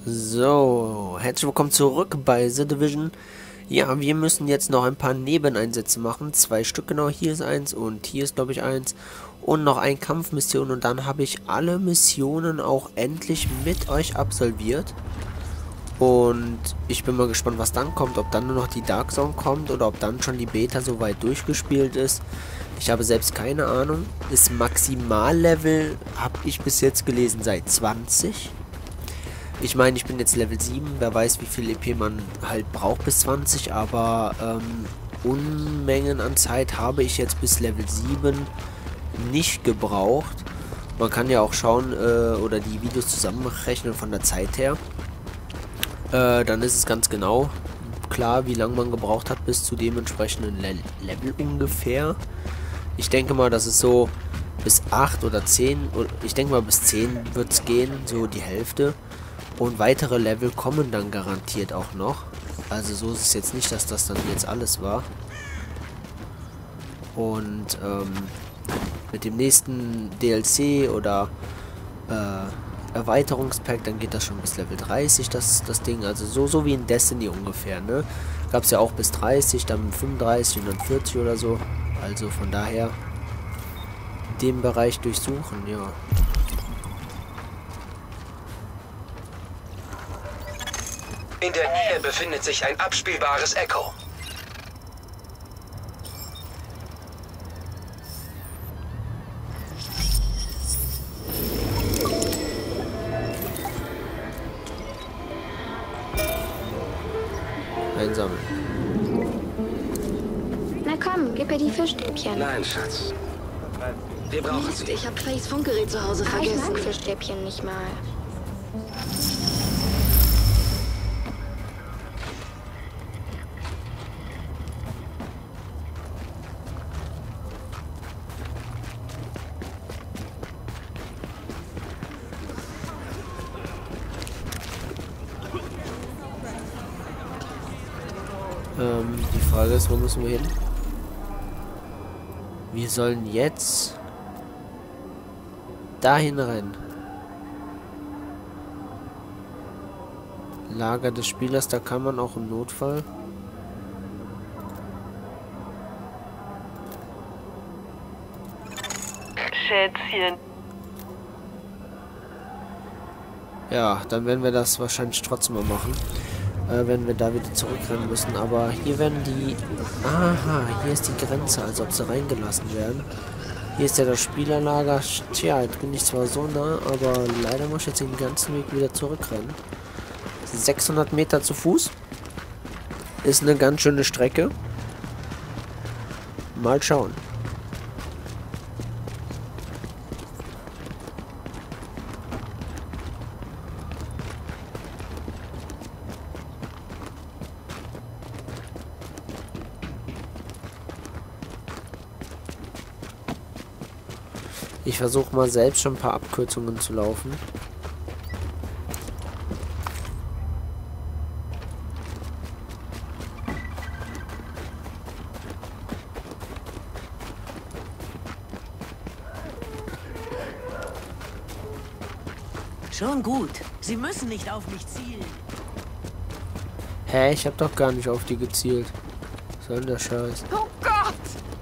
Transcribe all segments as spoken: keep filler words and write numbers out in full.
So, herzlich willkommen zurück bei The Division. Ja, wir müssen jetzt noch ein paar Nebeneinsätze machen. Zwei Stück genau. Hier ist eins und hier ist, glaube ich, eins. Und noch ein Kampfmission. Und dann habe ich alle Missionen auch endlich mit euch absolviert. Und ich bin mal gespannt, was dann kommt. Ob dann nur noch die Dark Zone kommt oder ob dann schon die Beta so weit durchgespielt ist. Ich habe selbst keine Ahnung. Das Maximallevel habe ich bis jetzt gelesen seit zwanzig. Ich meine, ich bin jetzt Level sieben, wer weiß, wie viel E P man halt braucht bis zwanzig, aber ähm, Unmengen an Zeit habe ich jetzt bis Level sieben nicht gebraucht. Man kann ja auch schauen, äh, oder die Videos zusammenrechnen von der Zeit her. Äh, dann ist es ganz genau klar, wie lange man gebraucht hat bis zu dem entsprechenden Le Level ungefähr. Ich denke mal, dass es so bis acht oder zehn, ich denke mal bis zehn wird es gehen, so die Hälfte. Und weitere Level kommen dann garantiert auch noch. Also so ist es jetzt nicht, dass das dann jetzt alles war. Und ähm, mit dem nächsten D L C oder äh, Erweiterungspack, dann geht das schon bis Level dreißig, das, das Ding. Also so, so wie in Destiny ungefähr, ne? Gab es ja auch bis dreißig, dann fünfunddreißig und dann vierzig oder so. Also von daher den Bereich durchsuchen, ja. In der Nähe befindet sich ein abspielbares Echo. Einsammeln. Na komm, gib mir die Fischstäbchen. Nein, Schatz. Wir brauchen Mist, sie. ich hab Fays Funkgerät zu Hause vergessen. Ich mag Fischstäbchen nicht mal. Ähm, die Frage ist, wo müssen wir hin? Wir sollen jetzt dahin rennen. Lager des Spielers, da kann man auch im Notfall. Schätzchen. Ja, dann werden wir das wahrscheinlich trotzdem mal machen. Äh, wenn wir da wieder zurückrennen müssen. Aber hier werden die... Aha, hier ist die Grenze, als ob sie reingelassen werden. Hier ist ja das Spielerlager. Tja, jetzt bin ich zwar so nah, aber leider muss ich jetzt den ganzen Weg wieder zurückrennen. sechshundert Meter zu Fuß. Ist eine ganz schöne Strecke. Mal schauen. Ich versuche mal selbst schon ein paar Abkürzungen zu laufen. Schon gut. Sie müssen nicht auf mich zielen. Hä, ich habe doch gar nicht auf die gezielt. Was soll denn der Scheiß? Oh Gott!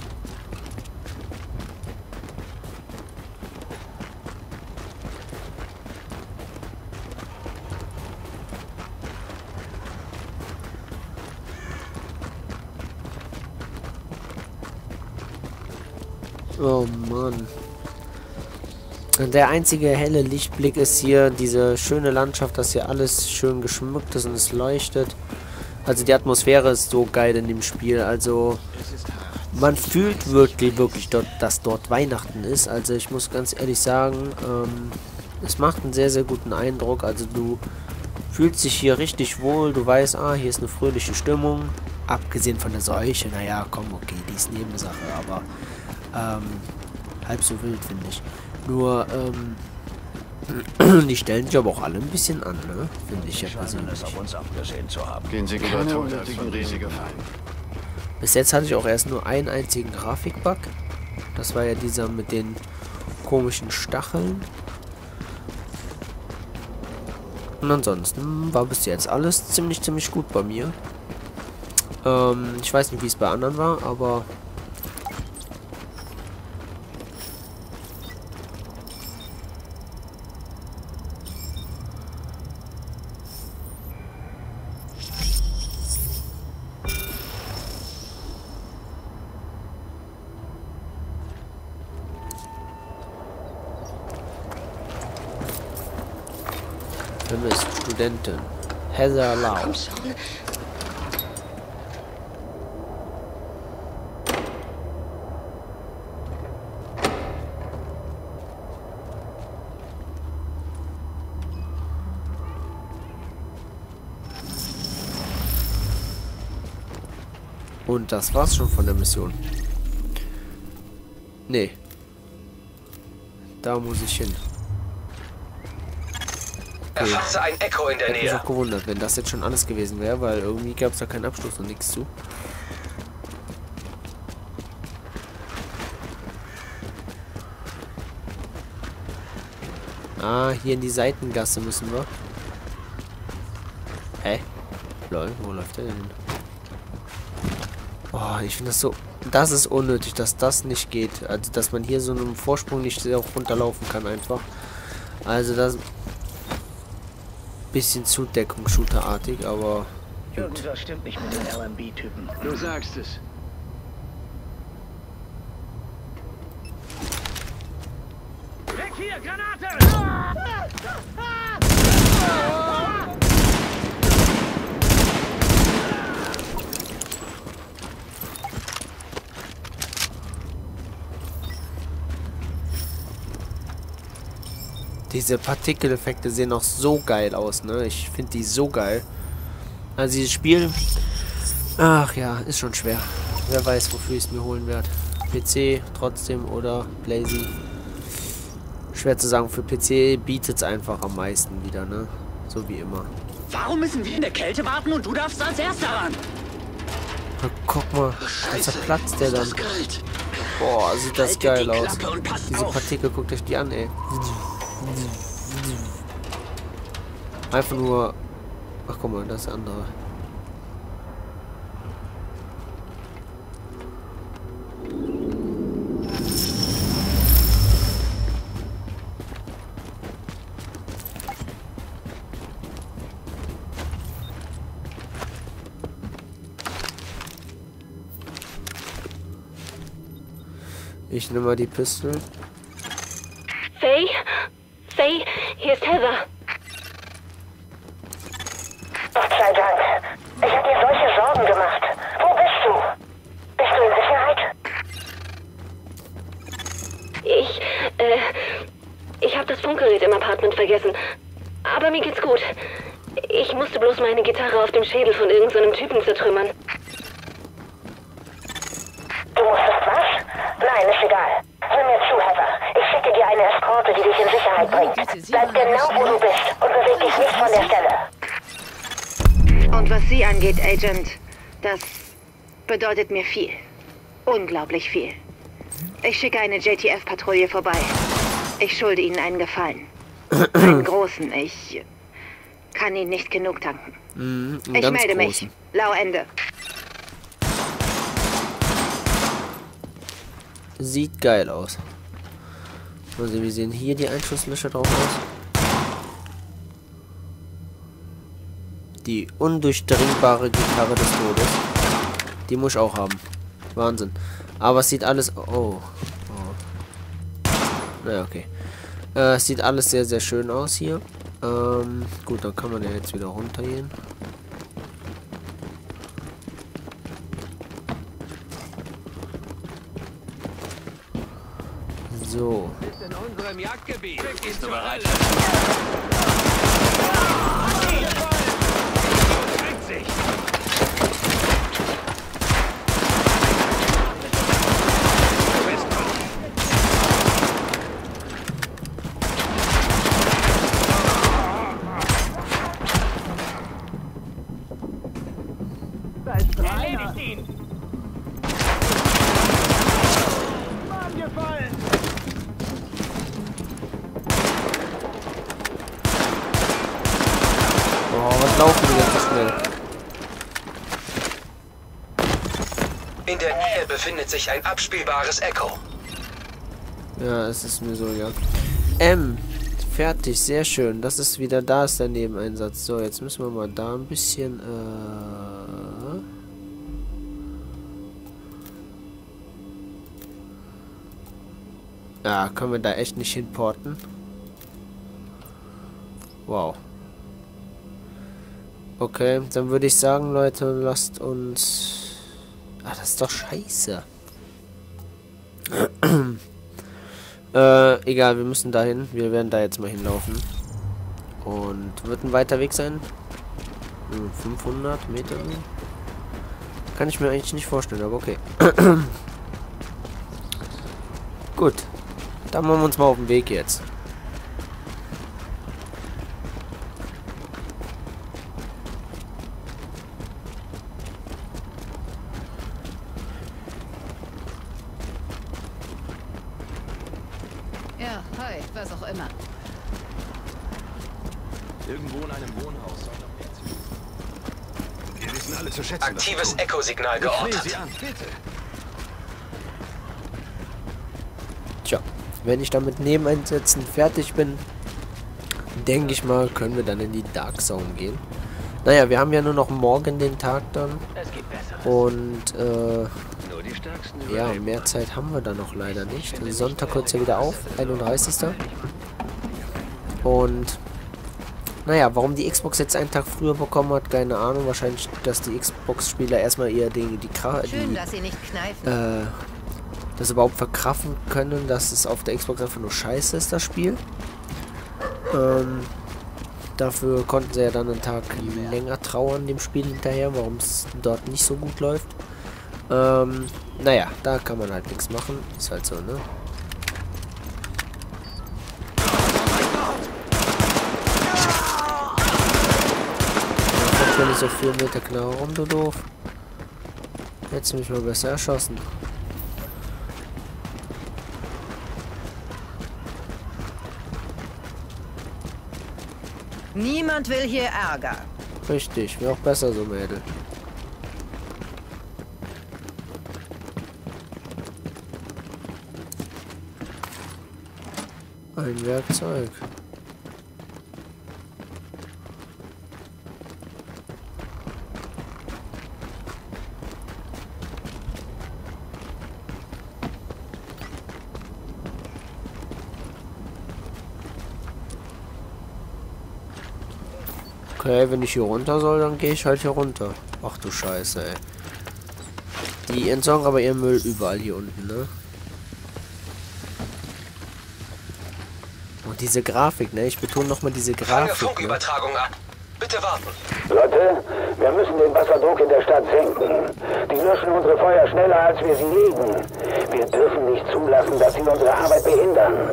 Oh Mann. Der einzige helle Lichtblick ist hier diese schöne Landschaft, dass hier alles schön geschmückt ist und es leuchtet. Also die Atmosphäre ist so geil in dem Spiel. Also man fühlt wirklich, wirklich, dort, dass dort Weihnachten ist. Also ich muss ganz ehrlich sagen, ähm, es macht einen sehr, sehr guten Eindruck. Also du fühlst dich hier richtig wohl. Du weißt, ah, hier ist eine fröhliche Stimmung. Abgesehen von der Seuche. Naja, komm, okay, die ist Nebensache, aber ähm, halb so wild, finde ich. Nur, ähm, die stellen sich aber auch alle ein bisschen an, ne? Finde ich ja persönlich. auf uns abgesehen zu haben. Gehen Sie Keine keine unnötigen Risiken. Bis jetzt hatte ich auch erst nur einen einzigen Grafikbug. Das war ja dieser mit den komischen Stacheln. Und ansonsten war bis jetzt alles ziemlich, ziemlich gut bei mir. Ähm, ich weiß nicht, wie es bei anderen war, aber... Vermisst Studentin Heather Lau. Komm schon. Und das war's schon von der Mission. Nee. Da muss ich hin. Okay. Erfasste ein Echo in der Ich hätte mich Nähe. auch gewundert, wenn das jetzt schon alles gewesen wäre, weil irgendwie gab es da keinen Abschluss und nichts zu. Ah, hier in die Seitengasse müssen wir. Hä? Lol, wo läuft der denn hin? Oh, ich finde das so... Das ist unnötig, dass das nicht geht. Also, dass man hier so einen Vorsprung nicht auch runterlaufen kann einfach. Also, das... Bisschen Zudeckung-Shooter-artig, aber... Gut. Irgendwas stimmt nicht mit den L M B-Typen. Du sagst es. Weg hier, Granate! Diese Partikeleffekte sehen auch so geil aus, ne? Ich finde die so geil. Also dieses Spiel... Ach ja, ist schon schwer. Wer weiß, wofür ich es mir holen werde. P C trotzdem oder Blazy. Schwer zu sagen, für P C bietet es einfach am meisten wieder, ne? So wie immer. Warum müssen wir in der Kälte warten und du darfst als Erster ran? Na, guck mal, da zerplatzt der dann. Boah, sieht das Haltet geil die aus. Klappe und passt Diese auf. Partikel, guckt euch die an, ey. Einfach nur... Ach, guck mal, das andere. Ich nehme mal die Pistole. Faye? Faye, hier ist Heather. Gott sei Dank. Ich habe dir solche Sorgen gemacht. Wo bist du? Bist du in Sicherheit? Ich, äh, ich habe das Funkgerät im Apartment vergessen. Aber mir geht's gut. Ich musste bloß meine Gitarre auf dem Schädel von irgendeinem Typen zertrümmern. Du musstest was? Nein, ist egal. Hör mir zu, Heather. Ich schicke dir eine Eskorte, die dich in Sicherheit bringt. Bleib genau, wo du bist und beweg dich nicht von der Stelle. Und was Sie angeht, Agent, das bedeutet mir viel. Unglaublich viel. Ich schicke eine J T F-Patrouille vorbei. Ich schulde Ihnen einen Gefallen. Einen großen. Ich kann Ihnen nicht genug danken. Mhm, Ich ganz melde großen. mich. Lau Ende. Sieht geil aus. Mal sehen, wie sehen hier die Einschusslöcher drauf aus? Die undurchdringbare Gitarre des Todes. Die muss ich auch haben. Wahnsinn. Aber es sieht alles... Oh. oh. Naja, okay. Äh, es sieht alles sehr, sehr schön aus hier. Ähm, gut, dann kann man ja jetzt wieder runtergehen. So. Ist in unserem Jagdgebiet. Bist du bereit? sich. Erledigt ihn! Mann gefallen! Oh, was laufen die jetzt so schnell? In der Nähe befindet sich ein abspielbares Echo. Ja, es ist mir so, ja. M. Fertig, sehr schön. Das ist wieder, da ist der Nebeneinsatz. So, jetzt müssen wir mal da ein bisschen, äh... Ja, können wir da echt nicht hinporten? Wow. Okay, dann würde ich sagen, Leute, lasst uns... Ah, das ist doch scheiße. äh, egal, wir müssen dahin. Wir werden da jetzt mal hinlaufen. Und wird ein weiter Weg sein? Hm, fünfhundert Meter? Kann ich mir eigentlich nicht vorstellen, aber okay. Gut. Dann machen wir uns mal auf den Weg jetzt. Ja, hi, was auch immer. Irgendwo in einem Wohnhaus soll noch mehr zu. Wir wissen alle zu schätzen. Aktives Echo-Signal geortet. Sie an, bitte. Tja, wenn ich damit Nebeneinsätzen fertig bin, denke ich mal, können wir dann in die Dark Zone gehen. Naja, wir haben ja nur noch morgen den Tag dann. Es geht besser. Und, äh, Nur die Stärksten ja, überleben. mehr Zeit haben wir dann noch leider nicht. Sonntag hört es ja wieder auf, einunddreißigster Und, naja, warum die Xbox jetzt einen Tag früher bekommen hat, keine Ahnung. Wahrscheinlich, dass die Xbox-Spieler erstmal eher die, die, die, Schön, die dass sie nicht kneifen. äh, das überhaupt verkraften können, dass es auf der Xbox einfach nur scheiße ist, das Spiel. Ähm, dafür konnten sie ja dann einen Tag länger trauern dem Spiel hinterher, warum es dort nicht so gut läuft. Ähm, naja, da kann man halt nichts machen. Ist halt so, ne? Da kommt ja nicht so viel Meter genau rum, du doof. Hättest du mich mal besser erschossen. Niemand will hier Ärger. Richtig, wäre auch besser so, Mädel. Ein Werkzeug. Okay, wenn ich hier runter soll, dann gehe ich halt hier runter. Ach du Scheiße, ey. Die entsorgen aber ihren Müll überall hier unten, ne? Und diese Grafik, ne? Ich betone nochmal diese Fange Grafik. Ne? Funkübertragung ab. Bitte warten. Leute, wir müssen den Wasserdruck in der Stadt senken. Die löschen unsere Feuer schneller, als wir sie legen. Wir dürfen nicht zulassen, dass sie unsere Arbeit behindern.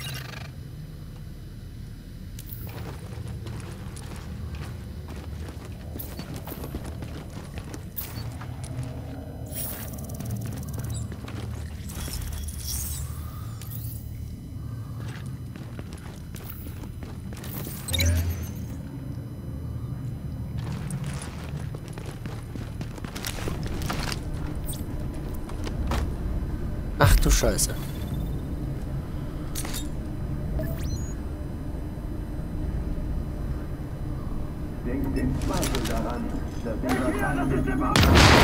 Ach du Scheiße. Denkt den Zweifel daran, dass dieser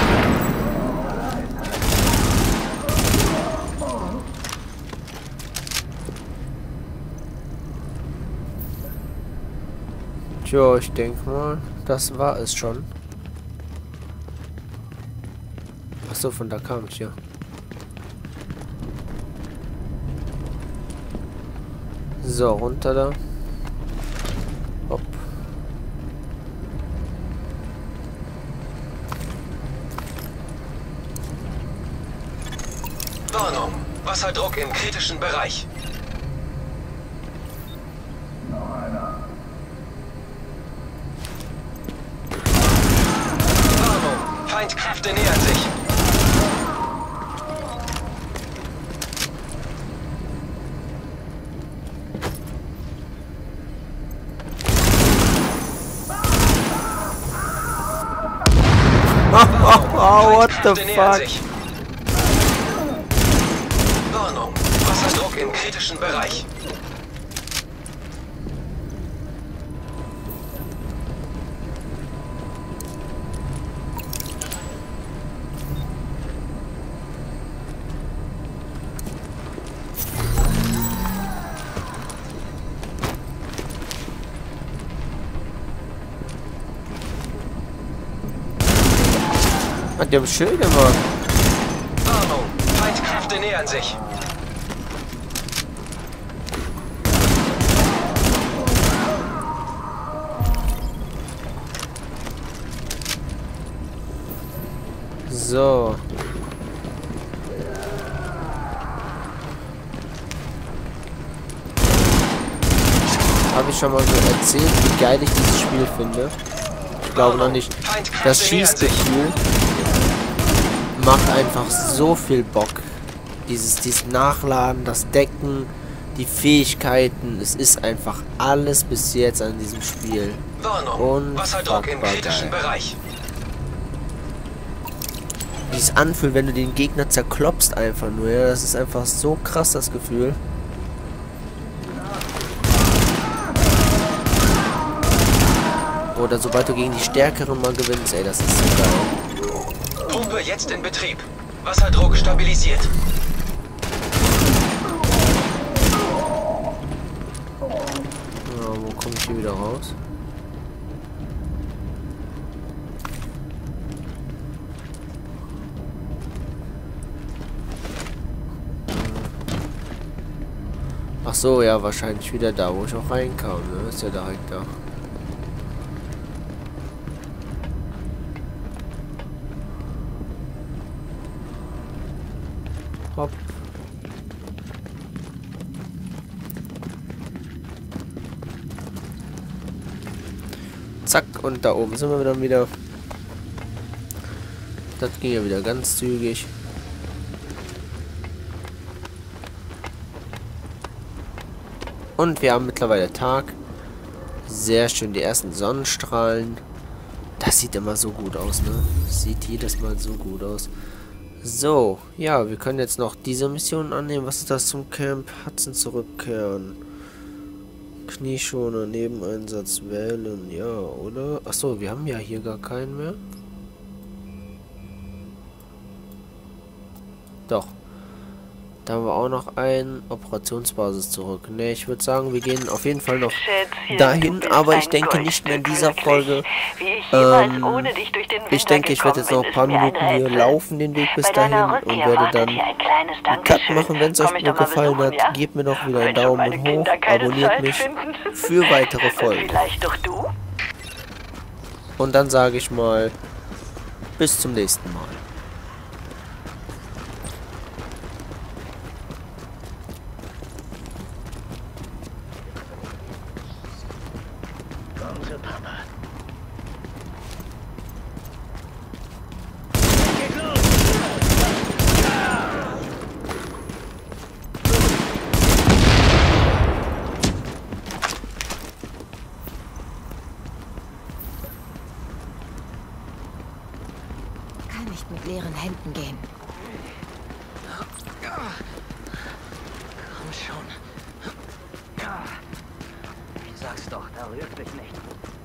Tja, ich denke mal, das war es schon. Achso, von da kam ich ja. So, runter da. Hopp. Warnung. Wasserdruck im kritischen Bereich. Warnung. Feindkräfte nähern sich. What the fuck? Warnung. Wasserdruck im kritischen Bereich. Hat der Schild gemacht. Warnung. Feindkräfte nähern sich. So. Habe ich schon mal so erzählt, wie geil ich dieses Spiel finde? Ich glaube noch nicht. Das Schießgefühl macht einfach so viel Bock. Dieses, dieses Nachladen, das Decken, die Fähigkeiten. Es ist einfach alles bis jetzt an diesem Spiel. Warnung. Wasserdruck im kritischen Bereich. Wie es anfühlt, wenn du den Gegner zerklopst einfach nur. Ja, das ist einfach so krass, das Gefühl. Oder sobald du gegen die Stärkeren mal gewinnst, ey, das ist so geil. Pumpe jetzt in Betrieb. Wasserdruck stabilisiert. Ja, wo komme ich hier wieder raus? Ach so, ja, wahrscheinlich wieder da, wo ich auch reinkam, ne? Ist ja direkt da. Hopp. Zack, und da oben sind wir dann wieder. Das ging ja wieder ganz zügig. Und wir haben mittlerweile Tag. Sehr schön, die ersten Sonnenstrahlen. Das sieht immer so gut aus, ne? Sieht jedes Mal so gut aus. So, ja, wir können jetzt noch diese Mission annehmen. Was ist das zum Camp? Hudson zurückkehren. Knieschoner, Nebeneinsatz wählen, ja, oder? Achso, wir haben ja hier gar keinen mehr. Doch. Da haben wir auch noch eine Operationsbasis zurück. Ne, ich würde sagen, wir gehen auf jeden Fall noch dahin, aber ich denke nicht mehr in dieser Folge. Ähm, ich denke, ich werde jetzt noch ein paar Minuten hier laufen, den Weg bis dahin, und werde dann einen Cut machen. Wenn es euch nur gefallen hat, gebt mir doch wieder einen Daumen hoch, abonniert mich für weitere Folgen. Und dann sage ich mal, bis zum nächsten Mal. Mit leeren Händen gehen. Komm schon. Ich sag's doch, da rührt mich nicht.